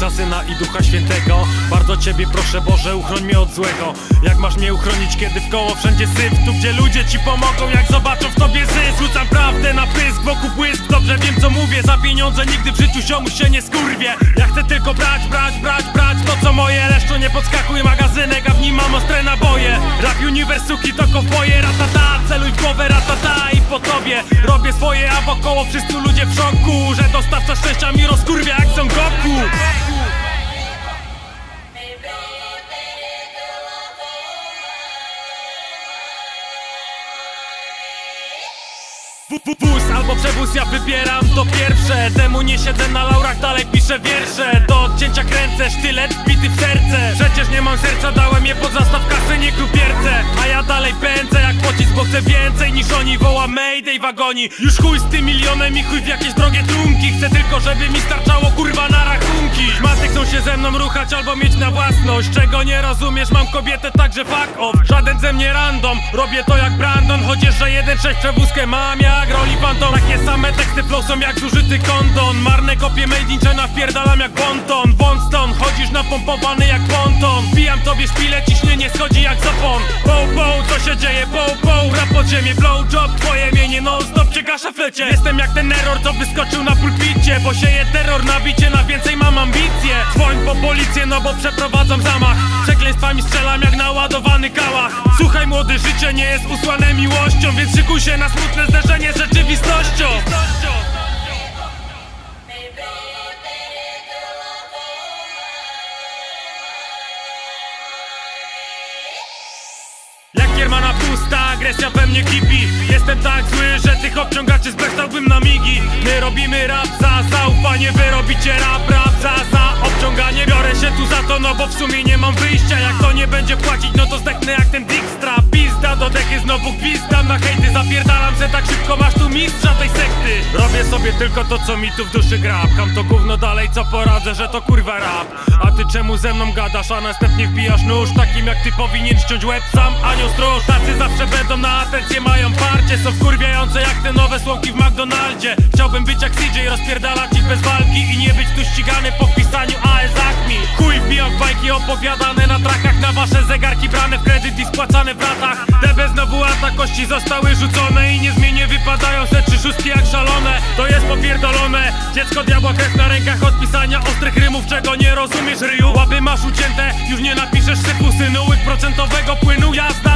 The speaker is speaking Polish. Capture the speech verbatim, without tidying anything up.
Ojca, Syna i Ducha Świętego. Bardzo Ciebie proszę, Boże, uchroń mnie od złego. Jak masz mnie uchronić, kiedy wkoło wszędzie syf? Tu gdzie ludzie Ci pomogą, jak zobaczą w Tobie zysk. Rzucam prawdę na pysk, wokół błysk. Dobrze wiem co mówię, za pieniądze nigdy w życiu ziomu się nie skurwię. Ja chcę tylko brać, brać, brać, brać to co moje. Leszczu nie podskakuj, magazynek, a w nim mam ostre naboje. Rap universe, suki to kowboje, ratata. Celuj w głowę, ratata i po Tobie robię swoje, a wokoło wszyscy ludzie w szoku, że dostawca szczęścia mi rozkurwia jak Son Goku. Wóz albo przewóz, ja wybieram to pierwsze. Temu nie siedzę na laurach, dalej piszę wiersze. Do odcięcia kręcę, sztylet wbity w serce. Przecież nie mam serca, dałem je pod zastaw kasy, nie krupierce. A ja dalej pędzę jak pocisk, bo chcę więcej niż oni. Woła Mayday w agoni. Już chuj z tym milionem i chuj w jakieś drogie trunki. Chcę tylko, żeby mi starczało kurwa na rachunki. Szmaty chcą się ze mną ruchać albo mieć na własność. Czego nie rozumiesz, mam kobietę, także fuck off. Żaden ze mnie random, robię to jak Brandon. Chociaż że jeden sześć przewózkę mam jak roli fantom. Takie same teksty flow są jak zużyty kondon. Marne kopie made in China wpierdalam jak bonton. Bonston, chodzisz napompowany jak ponton. Wbijam tobie szpilę, ciśnienie schodzi jak zapon. Pow, pow, co się dzieje? Pow, pow, rap pod ziemię, blow job. Twoje mienie non stop cię gaszę w flecie. Jestem jak ten error, co wyskoczył na pulpicie. Bo sieje terror, nabicie na więcej mam ambicje. Dzwoń po policję, no bo przeprowadzam zamach. Przekleństwami strzelam jak naładowany kałach. Słuchaj młody, życie nie jest usłane miłością, więc szykuj się na smutne zderzenie z rzeczywistością. Jak kiermana pusta, agresja we mnie kipi. Jestem tak zły, że tych obciągaczy zbrechtałbym na migi. My robimy rap za zaufanie, wy robicie rap, rap za za obciąganie. Biorę się tu za to, no bo w sumie nie mam wyjścia. Jak to nie będzie płacić, no to zdechnę jak ten Dijkstra. Pizda do dechy, znowu gwizdam na hejty. Zapierdalam se tak szybko, masz tu mistrza tej sekty. Robię sobie tylko to, co mi tu w duszy gra. Pcham to gówno dalej, co poradzę, że to kurwa rap. A ty czemu ze mną gadasz, a następnie wbijasz nóż? Takim jak ty powinien ściąć łeb sam anioł stróż. Tacy zawsze będą na atencję, mają parcie. Są wkurwiające jak te nowe słomki w McDonaldzie. Chciałbym być jak C J, rozpierdalać ich bez walki i nie być tu ścigany po wpisaniu A S Acme. Chuj wbijam w bajki opowiadane na trakach. Na wasze zegarki brane w kredyt i spłacane w ratach. D B znowu atak, kości zostały rzucone i nie zmienię, wypadają se trzy szóstki jak szalone. To jest popierdolone, dziecko diabła, krew na rękach od pisania ostrych rymów. Czego nie rozumiesz ryju? Łapy masz ucięte, już nie napiszesz sypu synu. Łyk procentowego płynu, jazda.